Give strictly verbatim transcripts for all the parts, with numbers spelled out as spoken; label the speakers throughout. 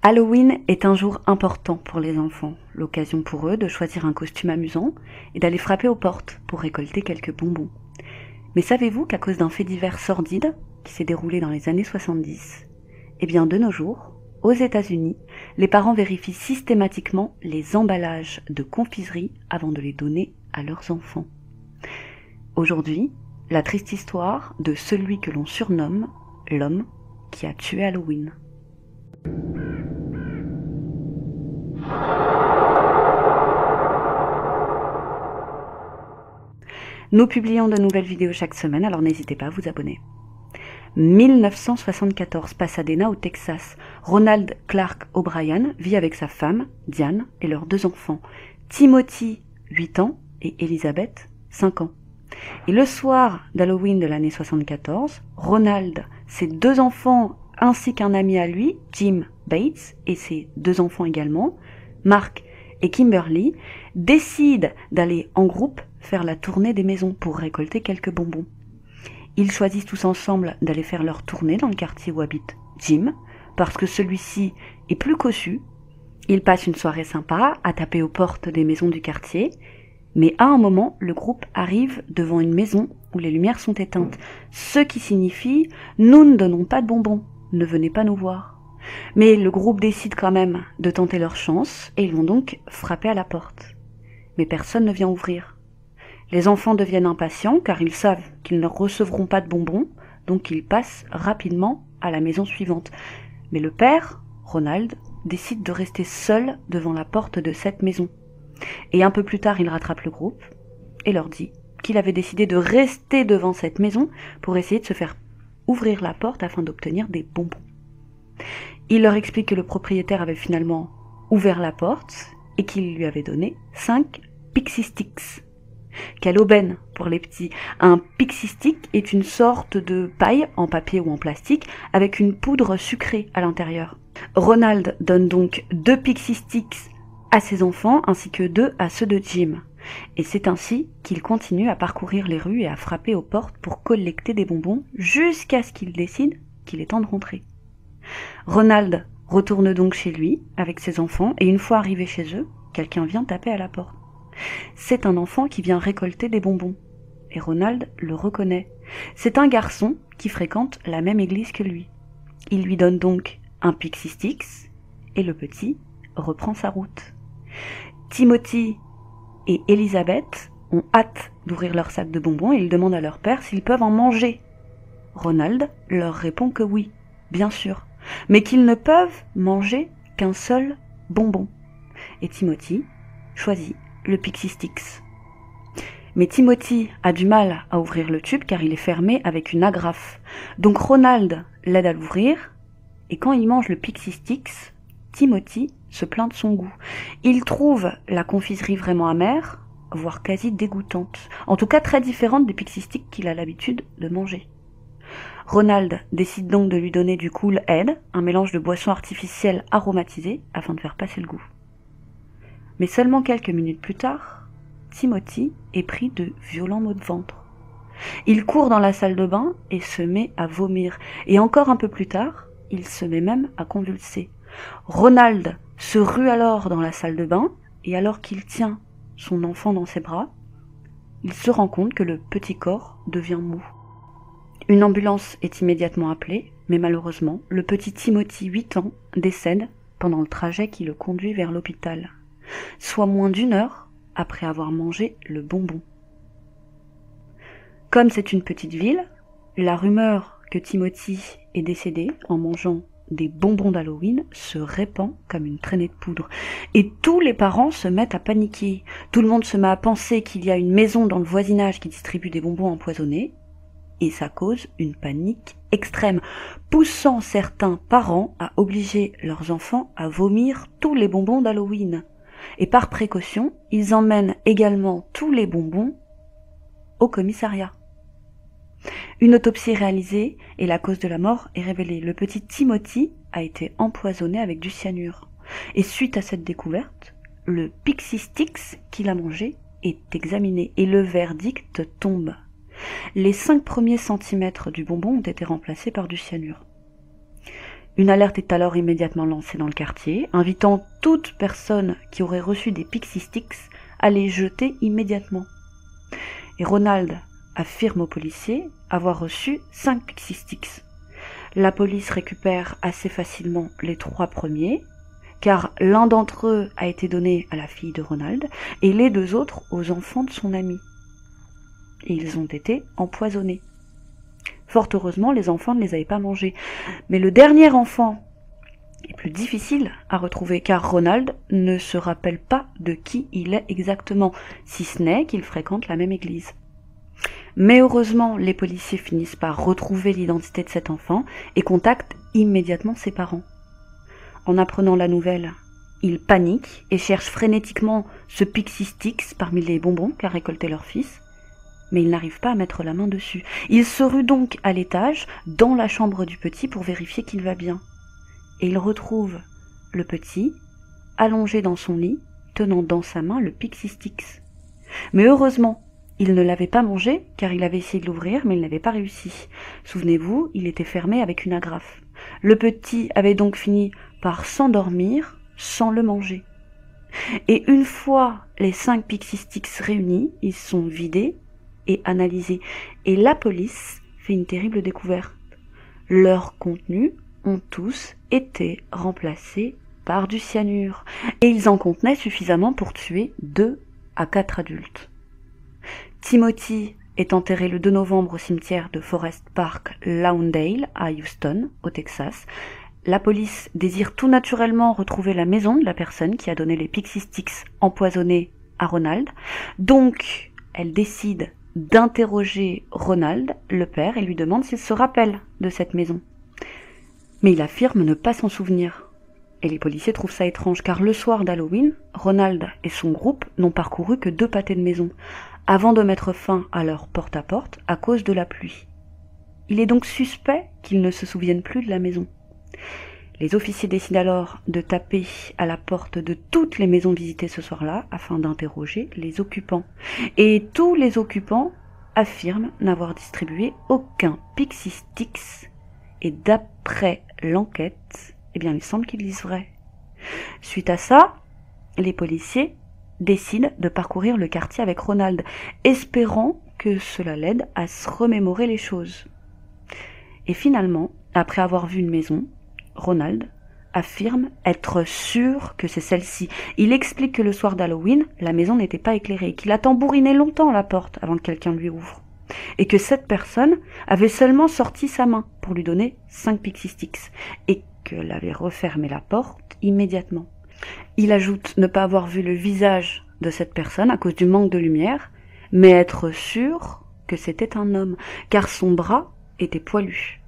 Speaker 1: Halloween est un jour important pour les enfants, l'occasion pour eux de choisir un costume amusant et d'aller frapper aux portes pour récolter quelques bonbons. Mais savez-vous qu'à cause d'un fait divers sordide qui s'est déroulé dans les années soixante-dix, eh bien de nos jours, aux États-Unis, les parents vérifient systématiquement les emballages de confiserie avant de les donner à leurs enfants. Aujourd'hui, la triste histoire de celui que l'on surnomme l'homme qui a tué Halloween. Nous publions de nouvelles vidéos chaque semaine, alors n'hésitez pas à vous abonner. mille neuf cent soixante-quatorze, Pasadena au Texas. Ronald Clark O'Brien vit avec sa femme, Diane, et leurs deux enfants, Timothy, huit ans, et Elizabeth, cinq ans. Et le soir d'Halloween de l'année soixante-quatorze, Ronald, ses deux enfants ainsi qu'un ami à lui, Jim Bates, et ses deux enfants également, Mark et Kimberly, décident d'aller en groupe faire la tournée des maisons pour récolter quelques bonbons. Ils choisissent tous ensemble d'aller faire leur tournée dans le quartier où habite Jim, parce que celui-ci est plus cossu. Ils passent une soirée sympa à taper aux portes des maisons du quartier, mais à un moment, le groupe arrive devant une maison où les lumières sont éteintes, ce qui signifie « nous ne donnons pas de bonbons, ne venez pas nous voir ». Mais le groupe décide quand même de tenter leur chance et ils vont donc frapper à la porte. Mais personne ne vient ouvrir. Les enfants deviennent impatients car ils savent qu'ils ne recevront pas de bonbons, donc ils passent rapidement à la maison suivante. Mais le père, Ronald, décide de rester seul devant la porte de cette maison. Et un peu plus tard, il rattrape le groupe et leur dit qu'il avait décidé de rester devant cette maison pour essayer de se faire ouvrir la porte afin d'obtenir des bonbons. Il leur explique que le propriétaire avait finalement ouvert la porte et qu'il lui avait donné cinq Pixie Sticks. Quelle aubaine pour les petits. Un Pixie Stick est une sorte de paille en papier ou en plastique avec une poudre sucrée à l'intérieur. Ronald donne donc deux Pixie Sticks à ses enfants ainsi que deux à ceux de Jim. Et c'est ainsi qu'il continue à parcourir les rues et à frapper aux portes pour collecter des bonbons jusqu'à ce qu'il décide qu'il est temps de rentrer. Ronald retourne donc chez lui avec ses enfants et une fois arrivé chez eux, quelqu'un vient taper à la porte. C'est un enfant qui vient récolter des bonbons. Et Ronald le reconnaît. C'est un garçon qui fréquente la même église que lui. Il lui donne donc un Pixie Sticks et le petit reprend sa route. Timothy et Elizabeth ont hâte d'ouvrir leur sac de bonbons et ils demandent à leur père s'ils peuvent en manger. Ronald leur répond que oui, bien sûr, mais qu'ils ne peuvent manger qu'un seul bonbon. Et Timothy choisit le Pixie Sticks. Mais Timothy a du mal à ouvrir le tube car il est fermé avec une agrafe. Donc Ronald l'aide à l'ouvrir et quand il mange le Pixie Sticks, Timothy se plaint de son goût. Il trouve la confiserie vraiment amère, voire quasi dégoûtante. En tout cas très différente des Pixie Sticks qu'il a l'habitude de manger. Ronald décide donc de lui donner du Kool-Aid, un mélange de boisson artificielle aromatisée, afin de faire passer le goût. Mais seulement quelques minutes plus tard, Timothy est pris de violents maux de ventre. Il court dans la salle de bain et se met à vomir. Et encore un peu plus tard, il se met même à convulser. Ronald se rue alors dans la salle de bain et alors qu'il tient son enfant dans ses bras, il se rend compte que le petit corps devient mou. Une ambulance est immédiatement appelée, mais malheureusement, le petit Timothy, huit ans, décède pendant le trajet qui le conduit vers l'hôpital, soit moins d'une heure après avoir mangé le bonbon. Comme c'est une petite ville, la rumeur que Timothy est décédé en mangeant des bonbons d'Halloween se répand comme une traînée de poudre. Et tous les parents se mettent à paniquer. Tout le monde se met à penser qu'il y a une maison dans le voisinage qui distribue des bonbons empoisonnés. Et ça cause une panique extrême, poussant certains parents à obliger leurs enfants à vomir tous les bonbons d'Halloween. Et par précaution, ils emmènent également tous les bonbons au commissariat. Une autopsie est réalisée et la cause de la mort est révélée. Le petit Timothy a été empoisonné avec du cyanure. Et suite à cette découverte, le Pixie Sticks qu'il a mangé est examiné et le verdict tombe. Les cinq premiers centimètres du bonbon ont été remplacés par du cyanure. Une alerte est alors immédiatement lancée dans le quartier, invitant toute personne qui aurait reçu des Pixie Sticks à les jeter immédiatement. Et Ronald affirme aux policiers avoir reçu cinq Pixie Sticks. La police récupère assez facilement les trois premiers, car l'un d'entre eux a été donné à la fille de Ronald et les deux autres aux enfants de son ami. Et ils ont été empoisonnés. Fort heureusement, les enfants ne les avaient pas mangés. Mais le dernier enfant est plus difficile à retrouver, car Ronald ne se rappelle pas de qui il est exactement, si ce n'est qu'il fréquente la même église. Mais heureusement, les policiers finissent par retrouver l'identité de cet enfant et contactent immédiatement ses parents. En apprenant la nouvelle, ils paniquent et cherchent frénétiquement ce Pixie Sticks parmi les bonbons qu'a récolté leur fils, mais ils n'arrivent pas à mettre la main dessus. Ils se ruent donc à l'étage, dans la chambre du petit, pour vérifier qu'il va bien. Et ils retrouvent le petit, allongé dans son lit, tenant dans sa main le Pixie Sticks. Mais heureusement, il ne l'avait pas mangé, car il avait essayé de l'ouvrir, mais il n'avait pas réussi. Souvenez-vous, il était fermé avec une agrafe. Le petit avait donc fini par s'endormir sans le manger. Et une fois les cinq Pixie Sticks réunis, ils sont vidés et analysés. Et la police fait une terrible découverte. Leurs contenus ont tous été remplacés par du cyanure. Et ils en contenaient suffisamment pour tuer deux à quatre adultes. Timothy est enterré le deux novembre au cimetière de Forest Park Lawndale à Houston, au Texas. La police désire tout naturellement retrouver la maison de la personne qui a donné les Pixie Sticks empoisonnés à Ronald. Donc, elle décide d'interroger Ronald, le père, et lui demande s'il se rappelle de cette maison. Mais il affirme ne pas s'en souvenir. Et les policiers trouvent ça étrange, car le soir d'Halloween, Ronald et son groupe n'ont parcouru que deux pâtés de maison, avant de mettre fin à leur porte-à-porte à cause de la pluie. Il est donc suspect qu'ils ne se souviennent plus de la maison. Les officiers décident alors de taper à la porte de toutes les maisons visitées ce soir-là afin d'interroger les occupants. Et tous les occupants affirment n'avoir distribué aucun Pixie Sticks. Et d'après l'enquête, eh bien il semble qu'ils disent vrai. Suite à ça, les policiers décide de parcourir le quartier avec Ronald, espérant que cela l'aide à se remémorer les choses. Et finalement, après avoir vu une maison, Ronald affirme être sûr que c'est celle-ci. Il explique que le soir d'Halloween, la maison n'était pas éclairée, qu'il a tambouriné longtemps la porte avant que quelqu'un lui ouvre, et que cette personne avait seulement sorti sa main pour lui donner cinq Pixie Sticks, et qu'elle avait refermé la porte immédiatement. Il ajoute ne pas avoir vu le visage de cette personne à cause du manque de lumière, mais être sûr que c'était un homme, car son bras était poilu.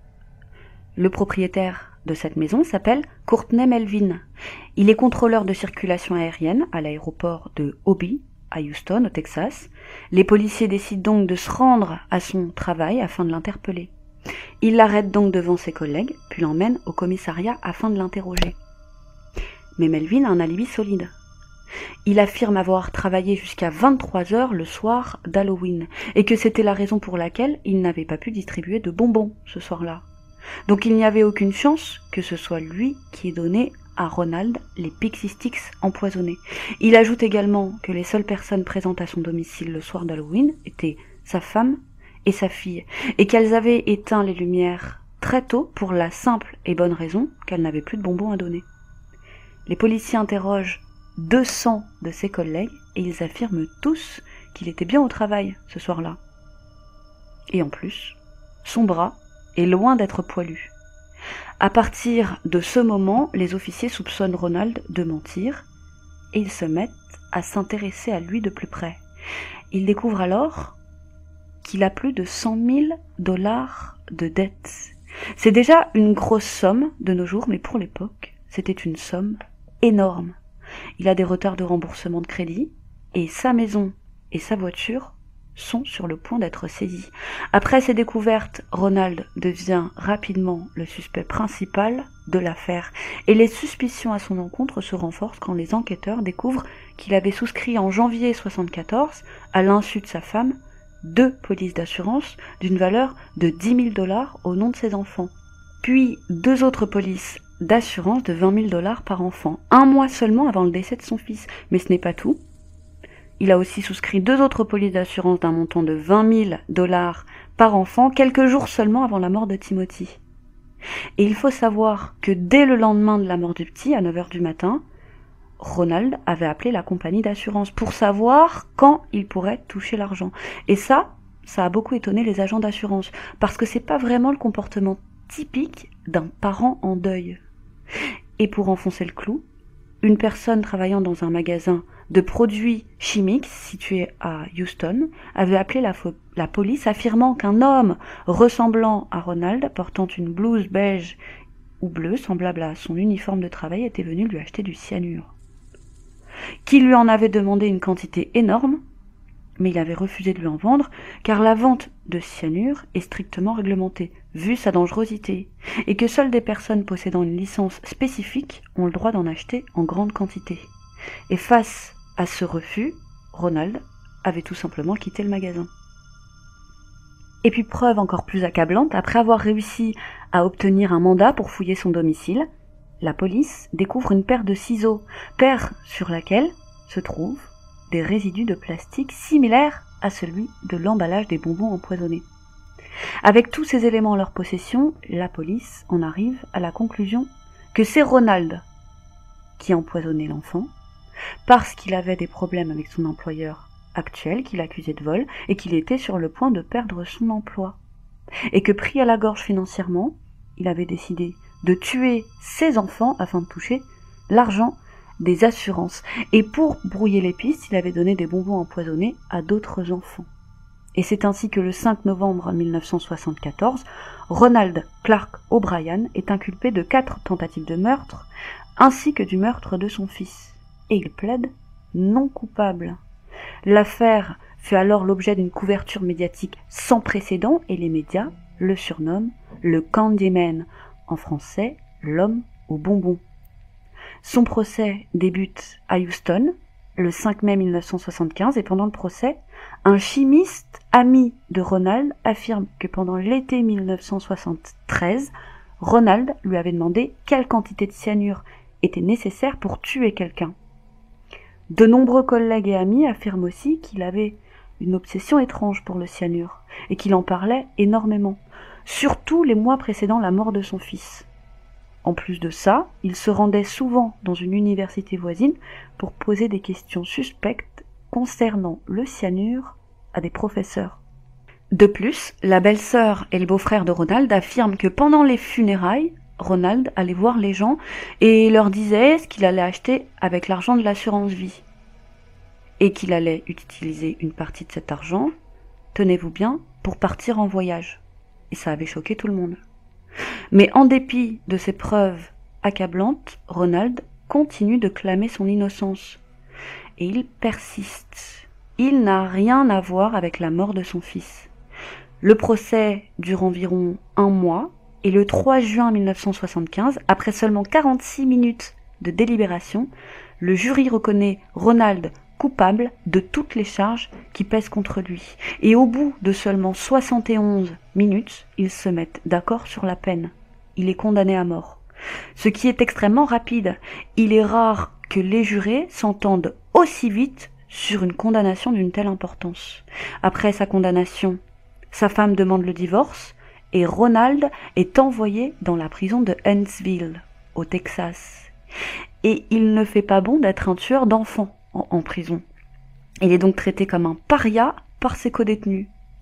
Speaker 1: Le propriétaire de cette maison s'appelle Courtney Melvin. Il est contrôleur de circulation aérienne à l'aéroport de Hobby, à Houston, au Texas. Les policiers décident donc de se rendre à son travail afin de l'interpeller. Ils l'arrêtent donc devant ses collègues, puis l'emmènent au commissariat afin de l'interroger. Mais Melvin a un alibi solide. Il affirme avoir travaillé jusqu'à vingt-trois heures le soir d'Halloween, et que c'était la raison pour laquelle il n'avait pas pu distribuer de bonbons ce soir-là. Donc il n'y avait aucune chance que ce soit lui qui ait donné à Ronald les Pixie Sticks empoisonnés. Il ajoute également que les seules personnes présentes à son domicile le soir d'Halloween étaient sa femme et sa fille, et qu'elles avaient éteint les lumières très tôt pour la simple et bonne raison qu'elles n'avaient plus de bonbons à donner. Les policiers interrogent deux cents de ses collègues et ils affirment tous qu'il était bien au travail ce soir-là. Et en plus, son bras est loin d'être poilu. À partir de ce moment, les officiers soupçonnent Ronald de mentir et ils se mettent à s'intéresser à lui de plus près. Ils découvrent alors qu'il a plus de cent mille dollars de dettes. C'est déjà une grosse somme de nos jours, mais pour l'époque, c'était une somme énorme. Il a des retards de remboursement de crédit et sa maison et sa voiture sont sur le point d'être saisis. Après ces découvertes, Ronald devient rapidement le suspect principal de l'affaire et les suspicions à son encontre se renforcent quand les enquêteurs découvrent qu'il avait souscrit en janvier soixante-quatorze, à l'insu de sa femme, deux polices d'assurance d'une valeur de dix mille dollars au nom de ses enfants. puis deux autres polices d'assurance de vingt mille dollars par enfant, un mois seulement avant le décès de son fils. Mais ce n'est pas tout. Il a aussi souscrit deux autres polices d'assurance d'un montant de vingt mille dollars par enfant, quelques jours seulement avant la mort de Timothy. Et il faut savoir que dès le lendemain de la mort du petit, à neuf heures du matin, Ronald avait appelé la compagnie d'assurance pour savoir quand il pourrait toucher l'argent. Et ça, ça a beaucoup étonné les agents d'assurance, parce que c'est pas vraiment le comportement typique d'un parent en deuil. Et pour enfoncer le clou, une personne travaillant dans un magasin de produits chimiques situé à Houston avait appelé la, la police affirmant qu'un homme ressemblant à Ronald, portant une blouse beige ou bleue semblable à son uniforme de travail, était venu lui acheter du cyanure, qui lui en avait demandé une quantité énorme, mais il avait refusé de lui en vendre, car la vente de cyanure est strictement réglementée, vu sa dangerosité, et que seules des personnes possédant une licence spécifique ont le droit d'en acheter en grande quantité. Et face à ce refus, Ronald avait tout simplement quitté le magasin. Et puis preuve encore plus accablante, après avoir réussi à obtenir un mandat pour fouiller son domicile, la police découvre une paire de ciseaux, paire sur laquelle se trouvent des résidus de plastique similaires à celui de l'emballage des bonbons empoisonnés. Avec tous ces éléments en leur possession, la police en arrive à la conclusion que c'est Ronald qui a empoisonné l'enfant, parce qu'il avait des problèmes avec son employeur actuel, qu'il accusait de vol, et qu'il était sur le point de perdre son emploi. Et que pris à la gorge financièrement, il avait décidé de tuer ses enfants afin de toucher l'argent des assurances. Et pour brouiller les pistes, il avait donné des bonbons empoisonnés à d'autres enfants. Et c'est ainsi que le cinq novembre mille neuf cent soixante-quatorze, Ronald Clark O'Brien est inculpé de quatre tentatives de meurtre, ainsi que du meurtre de son fils. Et il plaide non coupable. L'affaire fait alors l'objet d'une couverture médiatique sans précédent et les médias le surnomment le Candyman, en français l'homme aux bonbons. Son procès débute à Houston le cinq mai mille neuf cent soixante-quinze et pendant le procès, un chimiste ami de Ronald affirme que pendant l'été mille neuf cent soixante-treize, Ronald lui avait demandé quelle quantité de cyanure était nécessaire pour tuer quelqu'un. De nombreux collègues et amis affirment aussi qu'il avait une obsession étrange pour le cyanure et qu'il en parlait énormément, surtout les mois précédant la mort de son fils. En plus de ça, il se rendait souvent dans une université voisine pour poser des questions suspectes concernant le cyanure à des professeurs. De plus, la belle-sœur et le beau-frère de Ronald affirment que pendant les funérailles, Ronald allait voir les gens et leur disait ce qu'il allait acheter avec l'argent de l'assurance vie. Et qu'il allait utiliser une partie de cet argent, tenez-vous bien, pour partir en voyage. Et ça avait choqué tout le monde. Mais en dépit de ces preuves accablantes, Ronald continue de clamer son innocence. Et il persiste. Il n'a rien à voir avec la mort de son fils. Le procès dure environ un mois, et le trois juin mille neuf cent soixante-quinze, après seulement quarante-six minutes de délibération, le jury reconnaît Ronald coupable de toutes les charges qui pèsent contre lui. Et au bout de seulement soixante et onze minutes, ils se mettent d'accord sur la peine. Il est condamné à mort. Ce qui est extrêmement rapide. Il est rare que les jurés s'entendent aussi vite sur une condamnation d'une telle importance. Après sa condamnation, sa femme demande le divorce et Ronald est envoyé dans la prison de Huntsville, au Texas. Et il ne fait pas bon d'être un tueur d'enfants en, en prison. Il est donc traité comme un paria par ses codétenus.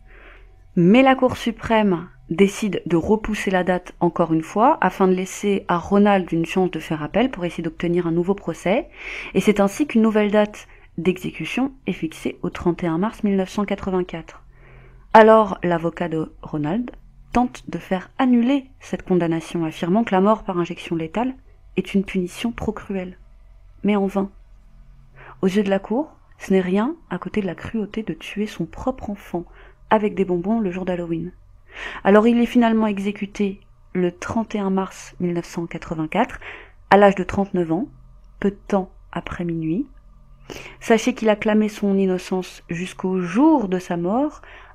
Speaker 1: Mais la Cour suprême décide de repousser la date encore une fois afin de laisser à Ronald une chance de faire appel pour essayer d'obtenir un nouveau procès. Et c'est ainsi qu'une nouvelle date d'exécution est fixée au trente et un mars mille neuf cent quatre-vingt-quatre. Alors l'avocat de Ronald tente de faire annuler cette condamnation, affirmant que la mort par injection létale est une punition trop cruelle. Mais en vain. Aux yeux de la Cour, ce n'est rien à côté de la cruauté de tuer son propre enfant avec des bonbons le jour d'Halloween. Alors il est finalement exécuté le trente et un mars mille neuf cent quatre-vingt-quatre, à l'âge de trente-neuf ans, peu de temps après minuit. Sachez qu'il a clamé son innocence jusqu'au jour de sa mort,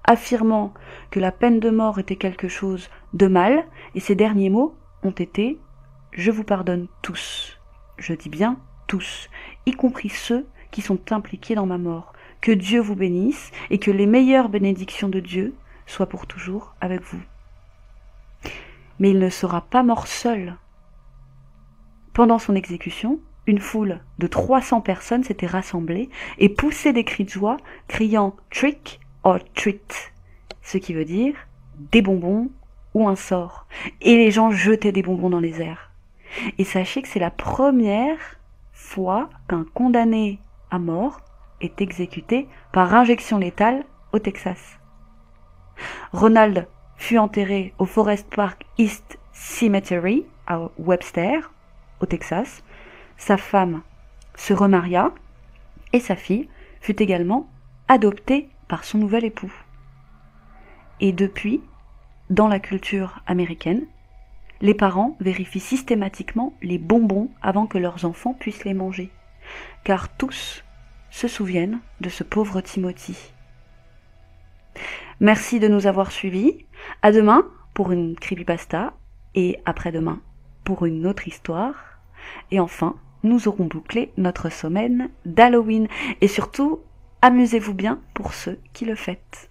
Speaker 1: affirmant que la peine de mort était quelque chose de mal, et ses derniers mots ont été « Je vous pardonne tous ». Je dis bien tous, y compris ceux qui sont impliqués dans ma mort. Que Dieu vous bénisse et que les meilleures bénédictions de Dieu soient pour toujours avec vous. Mais il ne sera pas mort seul. Pendant son exécution, une foule de trois cents personnes s'était rassemblée et poussait des cris de joie, criant « trick or treat », ce qui veut dire « des bonbons ou un sort ». Et les gens jetaient des bonbons dans les airs. Et sachez que c'est la première fois qu'un condamné à mort est exécuté par injection létale au Texas. Ronald fut enterré au Forest Park East Cemetery à Webster, au Texas. Sa femme se remaria et sa fille fut également adoptée par son nouvel époux. Et depuis, dans la culture américaine, les parents vérifient systématiquement les bonbons avant que leurs enfants puissent les manger, car tous se souviennent de ce pauvre Timothy. Merci de nous avoir suivis. À demain pour une creepypasta et après-demain pour une autre histoire. Et enfin, nous aurons bouclé notre semaine d'Halloween. Et surtout, amusez-vous bien pour ceux qui le fêtent.